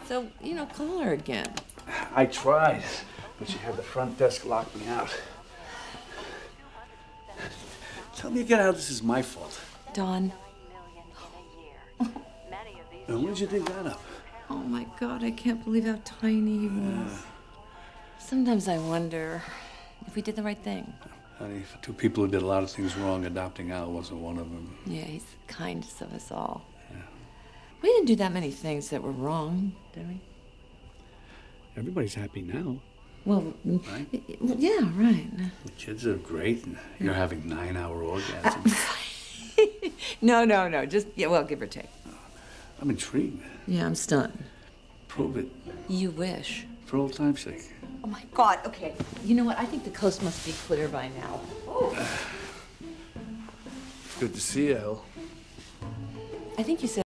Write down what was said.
So, you know, call her again. I tried, but she had the front desk lock me out. Tell me again how this is my fault. Don. Now, when did you dig that up? Oh, my God, I can't believe how tiny he was. Sometimes I wonder if we did the right thing. Honey, for two people who did a lot of things wrong, adopting Al wasn't one of them. Yeah, he's the kindest of us all. Yeah. We didn't do that many things that were wrong, did we? Everybody's happy now. Well, right? Yeah, right. The kids are great, and you're having 9-hour orgasms. No. Just, yeah, well, give or take. I'm intrigued. Yeah, I'm stunned. Prove it. You wish. For old time's sake. Oh, my God. Okay. You know what? I think the coast must be clear by now. Good to see you, El. I think you said